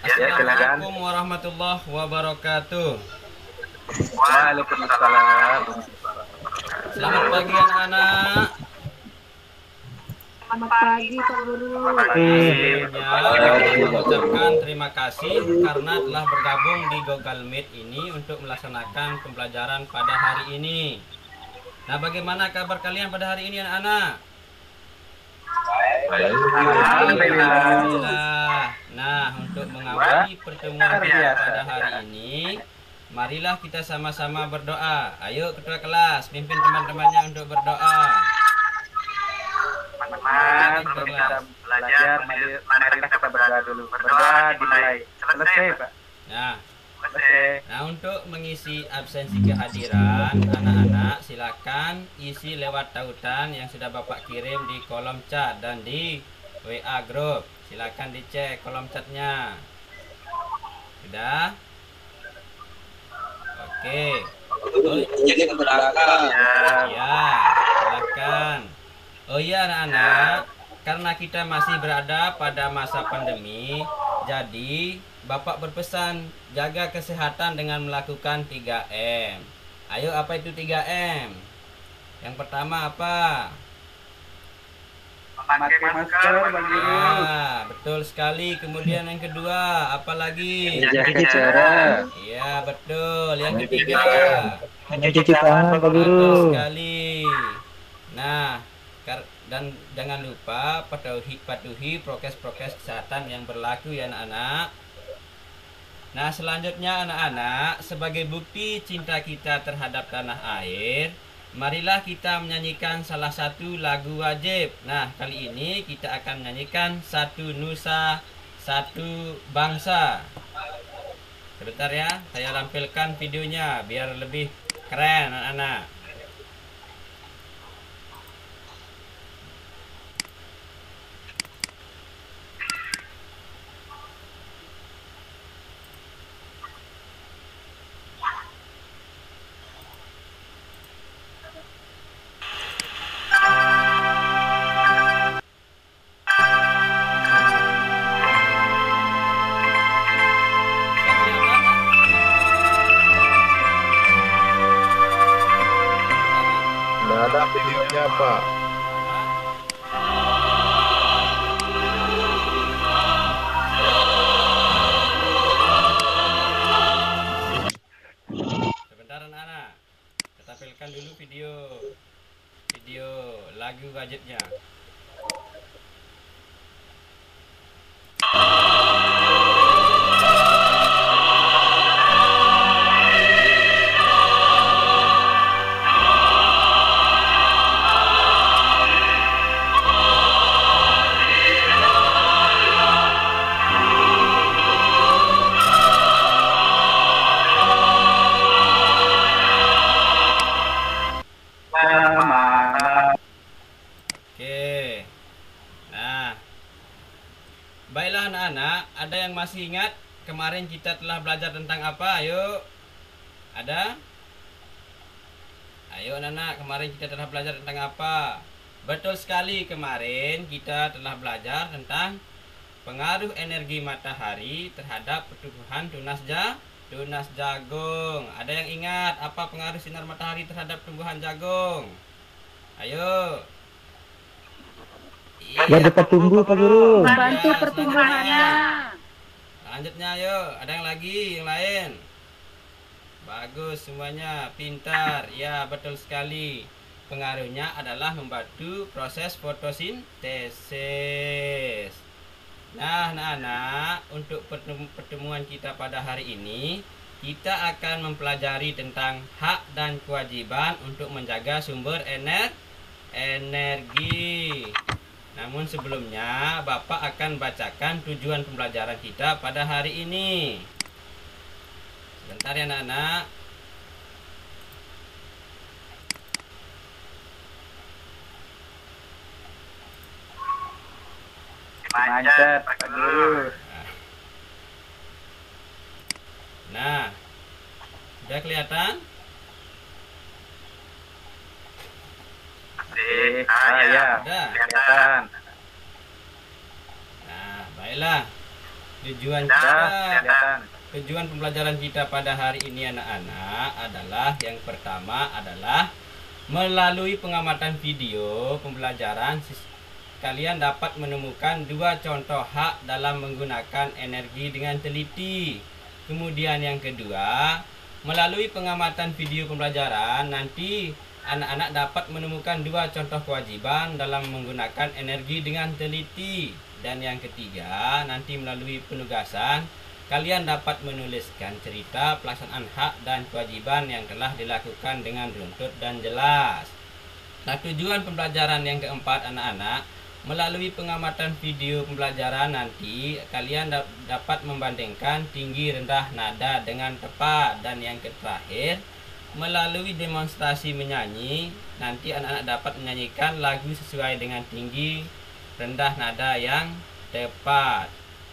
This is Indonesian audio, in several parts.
Assalamualaikum warahmatullahi wabarakatuh. Waalaikumsalam. Selamat pagi anak-anak. Selamat pagi Pak Guru. Sebelumnya kita mengucapkan terima kasih karena telah bergabung di Google Meet ini untuk melaksanakan pembelajaran pada hari ini. Nah, bagaimana kabar kalian pada hari ini anak-anak? Alhamdulillah. Nah, untuk mengawali pertemuan kita pada hari ini, marilah kita sama-sama berdoa. Ayo ketua kelas, pimpin teman-temannya untuk berdoa. Teman-teman, sebelum kita belajar, marilah kita berdoa dulu. Berdoa dimulai. Selesai, Pak. Nah, Selesai. untuk mengisi absensi kehadiran anak-anak, silakan isi lewat tautan yang sudah Bapak kirim di kolom chat dan di WA grup. Silakan dicek kolom chatnya. Sudah? Oke. Jadi ke belakang. Ya, silakan. Oh iya anak-anak, karena kita masih berada pada masa pandemi, jadi Bapak berpesan jaga kesehatan dengan melakukan 3M. Ayo, apa itu 3M? Yang pertama apa? Pakai masker, Bang Guru. Ya, betul sekali. Kemudian yang kedua, apa lagi? Jaga jarak. Iya, betul. Yang ketiga, Mencuci tangan, Pak betul Guru. sekali. Nah, dan jangan lupa patuhi prokes-prokes kesehatan yang berlaku ya anak-anak. Nah, selanjutnya anak-anak, sebagai bukti cinta kita terhadap tanah air, marilah kita menyanyikan salah satu lagu wajib. Nah, kali ini kita akan menyanyikan Satu Nusa, Satu Bangsa. Sebentar ya, saya tampilkan videonya biar lebih keren anak-anak. Nggak ada videonya, Pak. Sebentar anak-anak, kita tampilkan dulu video lagu wajibnya. Oke. Nah, baiklah anak-anak, ada yang masih ingat kemarin kita telah belajar tentang apa? Ayo. Ada? Ayo anak-anak, kemarin kita telah belajar tentang apa? Betul sekali, kemarin kita telah belajar tentang pengaruh energi matahari terhadap pertumbuhan tunas jagung. Ada yang ingat apa pengaruh sinar matahari terhadap tumbuhan jagung? Ayo. Biar cepat tumbuh, Pak Guru. Membantu pertumbuhannya. Selanjutnya ayo, ada yang lagi, yang lain? Bagus semuanya, pintar. Ya, betul sekali. Pengaruhnya adalah membantu proses fotosintesis. Nah, anak-anak, untuk pertemuan kita pada hari ini, kita akan mempelajari tentang hak dan kewajiban untuk menjaga sumber energi. Namun sebelumnya, Bapak akan bacakan tujuan pembelajaran kita pada hari ini. Sebentar ya anak-anak. Manjat, Pak Guru. Nah, udah kelihatan? Ya, Udah. kelihatan. Nah, baiklah. Tujuan Dah, kita, kelihatan. tujuan pembelajaran kita pada hari ini anak-anak adalah yang pertama adalah melalui pengamatan video pembelajaran kalian dapat menemukan dua contoh hak dalam menggunakan energi dengan teliti. Kemudian yang kedua, melalui pengamatan video pembelajaran nanti anak-anak dapat menemukan dua contoh kewajiban dalam menggunakan energi dengan teliti. Dan yang ketiga, nanti melalui penugasan kalian dapat menuliskan cerita pelaksanaan hak dan kewajiban yang telah dilakukan dengan runtut dan jelas. Nah, tujuan pembelajaran yang keempat anak-anak, melalui pengamatan video pembelajaran nanti kalian dapat membandingkan tinggi rendah nada dengan tepat. Dan yang terakhir, melalui demonstrasi menyanyi nanti anak-anak dapat menyanyikan lagu sesuai dengan tinggi rendah nada yang tepat.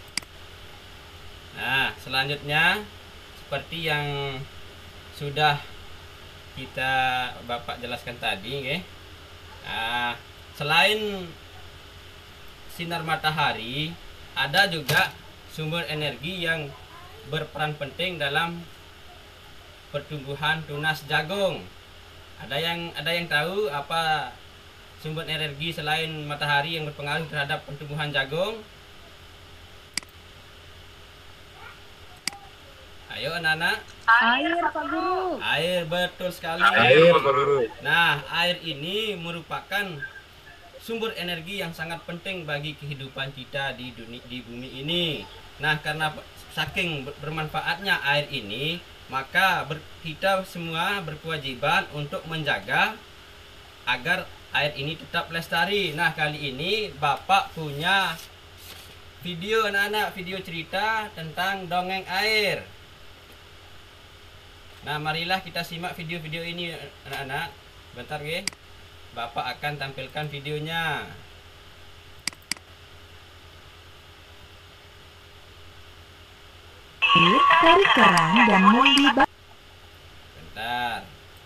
Nah, selanjutnya seperti yang sudah Bapak jelaskan tadi, okay? Nah, selain sinar matahari, ada juga sumber energi yang berperan penting dalam pertumbuhan tunas jagung. Ada yang tahu apa sumber energi selain matahari yang berpengaruh terhadap pertumbuhan jagung? Ayo anak-anak. Air, Pak Guru. Air, betul sekali. Air, Pak Guru. Nah, air ini merupakan sumber energi yang sangat penting bagi kehidupan kita di bumi ini. Nah, karena saking bermanfaatnya air ini, maka kita semua berkewajiban untuk menjaga agar air ini tetap lestari. Nah, kali ini Bapak punya video anak-anak, video cerita tentang dongeng air. Nah, marilah kita simak video-video ini anak-anak. Bentar, ge. Bapak akan tampilkan videonya. Tarik kerang dan mundi. Bentar.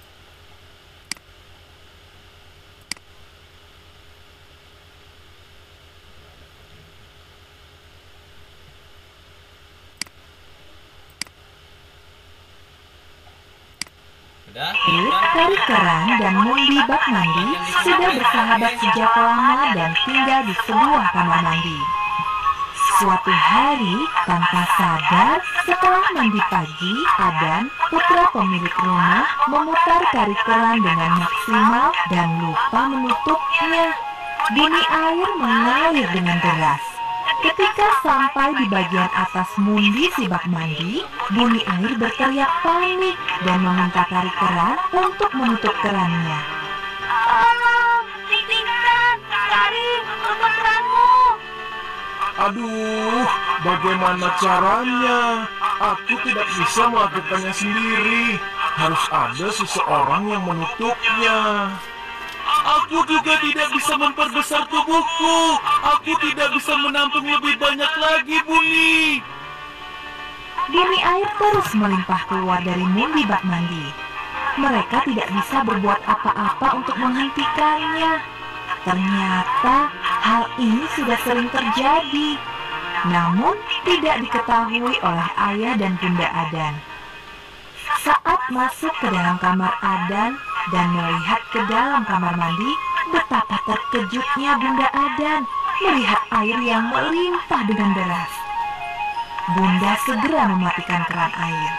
Sudah? Tarik kerang dan mundi bak mandi sudah bersahabat sejak lama dan tinggal di sebuah kamar mandi. Suatu hari, tanpa sadar, setelah mandi pagi, Adan, putra pemilik rumah, memutar tarik keran dengan maksimal dan lupa menutupnya. Bunyi air mengalir dengan deras. Ketika sampai di bagian atas mundi si bak mandi, bunyi air berteriak panik dan meminta tarik keran untuk menutup kerannya. Tolong, tinggalkan, tarik untuk keranmu. Aduh, bagaimana caranya? Aku tidak bisa melakukannya sendiri. Harus ada seseorang yang menutupnya. Aku juga tidak bisa memperbesar tubuhku. Aku tidak bisa menampung lebih banyak lagi, Buni. Bunyi air terus melimpah keluar dari mundi bak mandi. Mereka tidak bisa berbuat apa-apa untuk menghentikannya. Ternyata hal ini sudah sering terjadi, namun tidak diketahui oleh ayah dan bunda Adan. Saat masuk ke dalam kamar Adan dan melihat ke dalam kamar mandi, betapa terkejutnya bunda Adan melihat air yang melimpah dengan deras. Bunda segera mematikan keran air.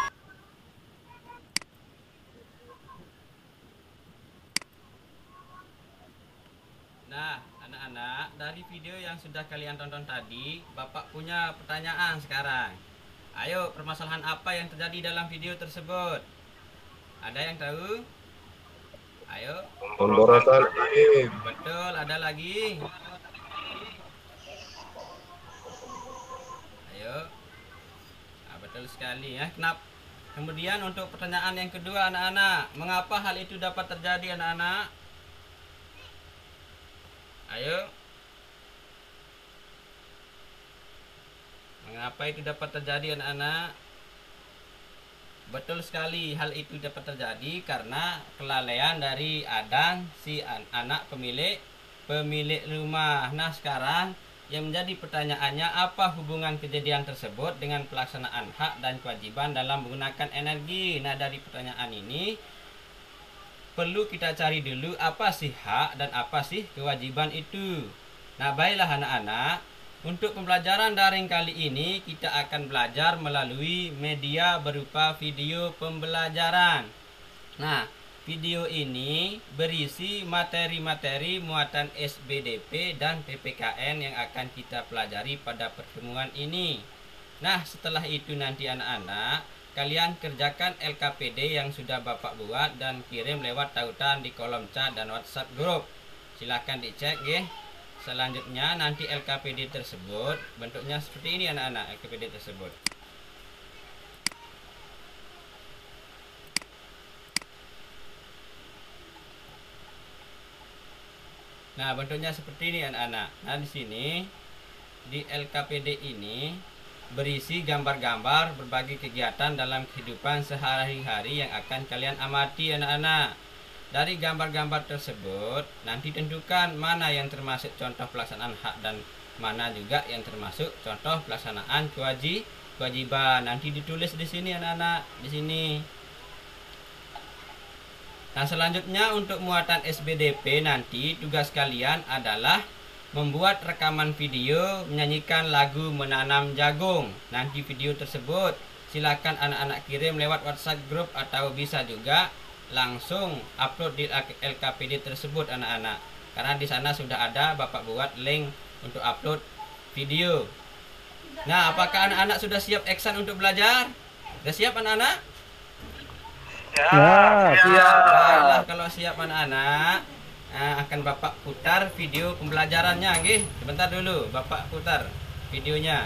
Nah, anak-anak, dari video yang sudah kalian tonton tadi, Bapak punya pertanyaan sekarang. Ayo, permasalahan apa yang terjadi dalam video tersebut? Ada yang tahu? Ayo. Pemborosan air. Betul, ada lagi. Ayo. Nah, betul sekali ya. Kenapa? Kemudian untuk pertanyaan yang kedua anak-anak, mengapa hal itu dapat terjadi anak-anak? Ayo. Mengapa itu dapat terjadi anak-anak? Betul sekali, hal itu dapat terjadi karena kelalaian dari Adan, si anak pemilik rumah. Nah, sekarang yang menjadi pertanyaannya, apa hubungan kejadian tersebut dengan pelaksanaan hak dan kewajiban dalam menggunakan energi? Nah, dari pertanyaan ini perlu kita cari dulu apa sih hak dan apa sih kewajiban itu. Nah, baiklah anak-anak, untuk pembelajaran daring kali ini kita akan belajar melalui media berupa video pembelajaran. Nah, video ini berisi materi-materi muatan SBDP dan PPKN yang akan kita pelajari pada pertemuan ini. Nah, setelah itu nanti anak-anak, kalian kerjakan LKPD yang sudah Bapak buat dan kirim lewat tautan di kolom chat dan WhatsApp grup. Silahkan dicek ya. Selanjutnya nanti LKPD tersebut bentuknya seperti ini anak-anak, LKPD tersebut. Nah, bentuknya seperti ini anak-anak. Nah, di sini di LKPD ini berisi gambar-gambar berbagai kegiatan dalam kehidupan sehari-hari yang akan kalian amati anak-anak. Dari gambar-gambar tersebut nanti tentukan mana yang termasuk contoh pelaksanaan hak dan mana juga yang termasuk contoh pelaksanaan kewajiban. Nanti ditulis di sini anak-anak, di sini. Nah, selanjutnya untuk muatan SBDP nanti tugas kalian adalah membuat rekaman video menyanyikan lagu Menanam Jagung. Nanti video tersebut silakan anak-anak kirim lewat WhatsApp grup atau bisa juga langsung upload di LKPD tersebut anak-anak. Karena di sana sudah ada Bapak buat link untuk upload video. Nah, apakah anak-anak sudah siap action untuk belajar? Sudah siap anak-anak? Baiklah, kalau siap anak-anak, akan Bapak putar video pembelajarannya, nggih. Sebentar dulu, Bapak putar videonya.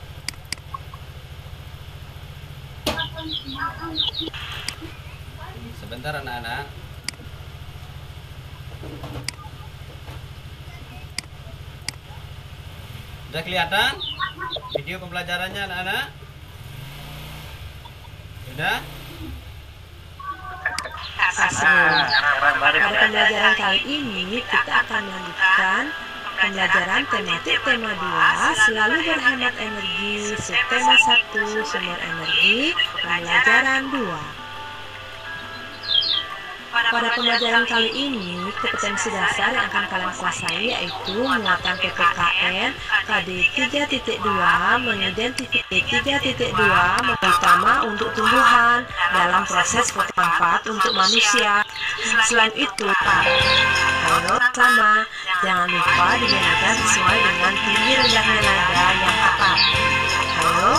Sebentar anak-anak. Sudah kelihatan video pembelajarannya anak-anak? Sudah? Pada pembelajaran kali ini kita akan melanjutkan pembelajaran tematik tema 2 selalu berhemat energi, subtema 1 sumber energi, pembelajaran 2. Pada pembelajaran kali ini, kompetensi dasar yang akan kalian kuasai yaitu muatan PPKN KD 3.2 mengidentifikasi 3.2 utama untuk tumbuhan dalam proses fotomanfaat untuk manusia. Selain itu, ayo sama, jangan lupa dinyanyikan sesuai dengan tinggi rendahnya nada yang tepat. Ayo.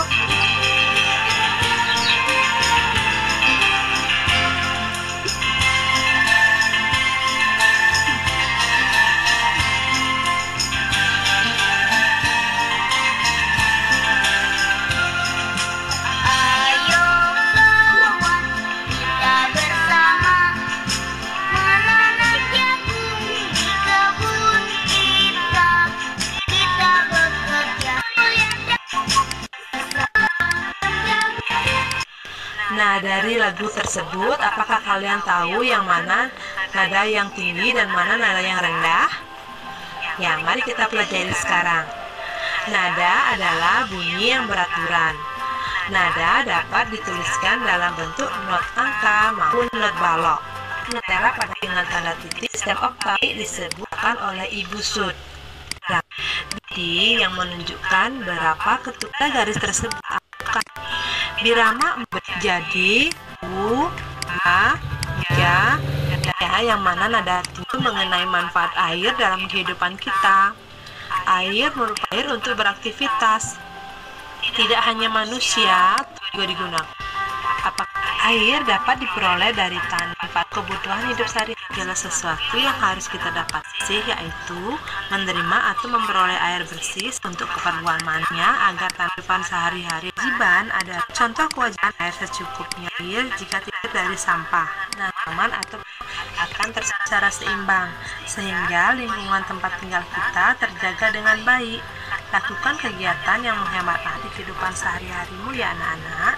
Nah, dari lagu tersebut, apakah kalian tahu yang mana nada yang tinggi dan mana nada yang rendah? Ya, mari kita pelajari sekarang. Nada adalah bunyi yang beraturan. Nada dapat dituliskan dalam bentuk not angka maupun not balok. Sementara pada dengan tanda titik setiap oktav disebutkan oleh Ibu Sud. Jadi, yang menunjukkan berapa ketukan garis tersebut. Birama jadi u, a, ya, yang mana nada itu mengenai manfaat air dalam kehidupan kita. Air merupakan air untuk beraktivitas. Tidak hanya manusia juga digunakan. Apakah air dapat diperoleh dari tanpa kebutuhan hidup sehari-hari? Segala sesuatu yang harus kita dapat yaitu menerima atau memperoleh air bersih untuk keperluan mannya agar kehidupan sehari-hari. Kewajiban ada contoh kewajiban air secukupnya. Air jika tidak dari sampah, aman atau akan secara seimbang sehingga lingkungan tempat tinggal kita terjaga dengan baik. Lakukan kegiatan yang menghemat di kehidupan sehari-harimu ya anak-anak.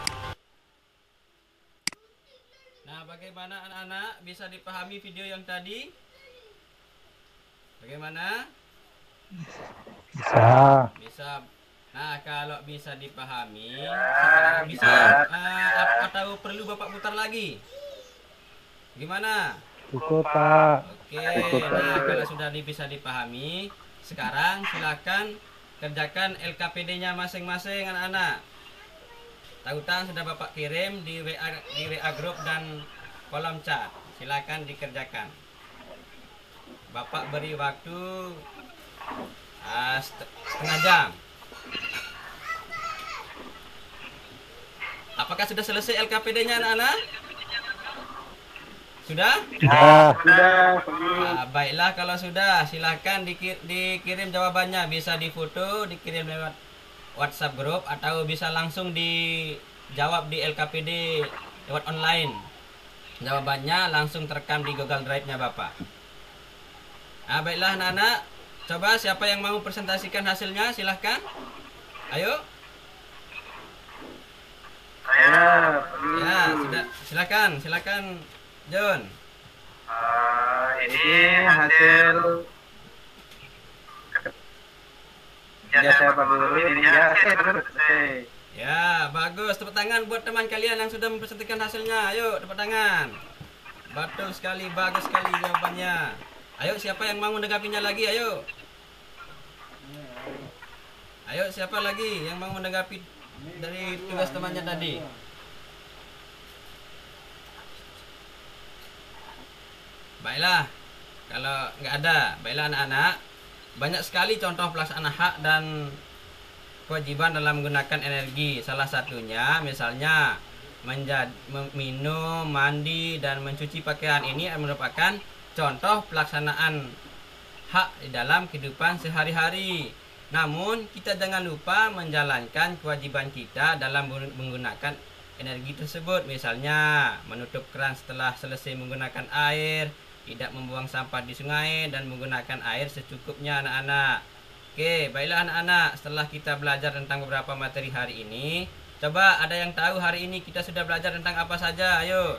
Nah, bagaimana anak-anak bisa dipahami video yang tadi? Bagaimana? Bisa. Bisa. Nah, kalau bisa dipahami, Ya, bisa atau perlu Bapak putar lagi? Gimana? Cukup, Pak. Oke, nah kalau sudah bisa dipahami, sekarang silakan kerjakan LKPD-nya masing-masing anak-anak. Tautan sudah Bapak kirim di WA grup dan kolom chat. Silakan dikerjakan. Bapak beri waktu setengah jam. Apakah sudah selesai LKPD-nya anak-anak? Sudah? Sudah. Baiklah kalau sudah, silahkan dikirim jawabannya. Bisa difoto, dikirim lewat WhatsApp grup, atau bisa langsung dijawab di LKPD lewat online. Jawabannya langsung terekam di Google Drive-nya Bapak. Nah, baiklah anak-anak, coba siapa yang mau presentasikan hasilnya, silahkan. Ayo. Ya, sudah. Silakan John. Ini hasil saya Pak Guru. Ini ya, selesai. Ya, bagus. Tepuk tangan buat teman kalian yang sudah mempresentasikan hasilnya. Ayo, tepuk tangan. Betul sekali, bagus sekali jawabannya. Ayo, siapa yang mau menanggapinya lagi? Ayo. Ayo, siapa lagi yang mau menanggapi dari tugas temannya tadi? Baiklah, kalau nggak ada, baiklah anak-anak, banyak sekali contoh pelaksanaan hak dan kewajiban dalam menggunakan energi. Salah satunya misalnya minum, mandi, dan mencuci pakaian. Ini merupakan contoh pelaksanaan hak di dalam kehidupan sehari-hari. Namun kita jangan lupa menjalankan kewajiban kita dalam menggunakan energi tersebut. Misalnya menutup keran setelah selesai menggunakan air, tidak membuang sampah di sungai, dan menggunakan air secukupnya anak-anak. Oke, baiklah anak-anak, setelah kita belajar tentang beberapa materi hari ini, coba ada yang tahu hari ini kita sudah belajar tentang apa saja? Ayo.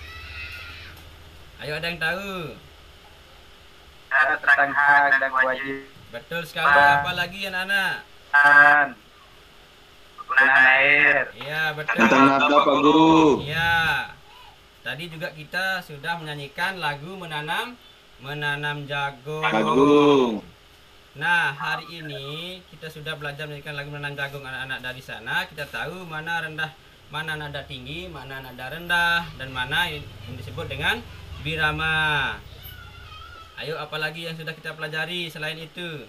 Ayo, ada yang tahu? Tentang hak dan kewajiban. Betul sekali. Apa lagi anak-anak? Penggunaan air. Iya, betul. Tentang apa Pak Guru? Iya. Tadi juga kita sudah menyanyikan lagu menanam jagung. Jagung. Nah, hari ini kita sudah belajar menyanyikan lagu menanam jagung anak-anak. Dari sana kita tahu mana rendah, mana nada tinggi, mana nada rendah, dan mana yang disebut dengan birama. Ayo, apalagi yang sudah kita pelajari selain itu?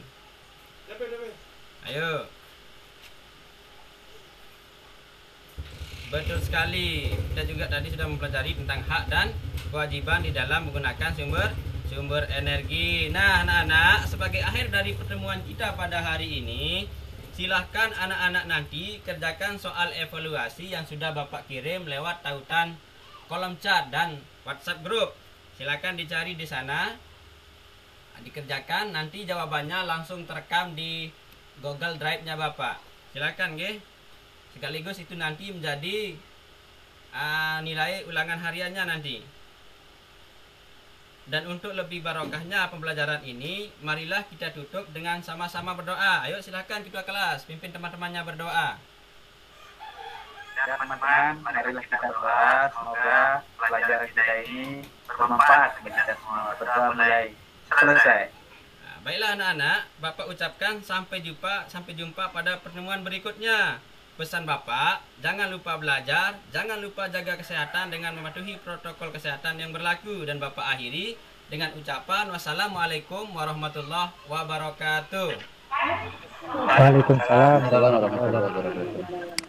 Ayo. Betul sekali. Kita juga tadi sudah mempelajari tentang hak dan kewajiban di dalam menggunakan sumber energi. Nah, anak-anak, sebagai akhir dari pertemuan kita pada hari ini, silahkan anak-anak nanti kerjakan soal evaluasi yang sudah Bapak kirim lewat tautan kolom chat dan WhatsApp grup. Silahkan dicari di sana, dikerjakan. Nanti jawabannya langsung terekam di Google Drive-nya Bapak. Silahkan, nggih. Sekaligus itu nanti menjadi nilai ulangan hariannya nanti. Dan untuk lebih barokahnya pembelajaran ini, marilah kita tutup dengan sama-sama berdoa. Ayo silahkan ketua kelas, pimpin teman-temannya berdoa. Ya teman-teman, marilah kita berdoa. Semoga pelajaran kita ini bermanfaat bagi kita semua. Berdoa mulai selesai. Nah, baiklah anak-anak, Bapak ucapkan sampai jumpa pada pertemuan berikutnya. Pesan Bapak, jangan lupa belajar, jangan lupa jaga kesehatan dengan mematuhi protokol kesehatan yang berlaku. Dan Bapak akhiri dengan ucapan wassalamualaikum warahmatullahi wabarakatuh. Waalaikumsalam. Assalamualaikum warahmatullahi wabarakatuh.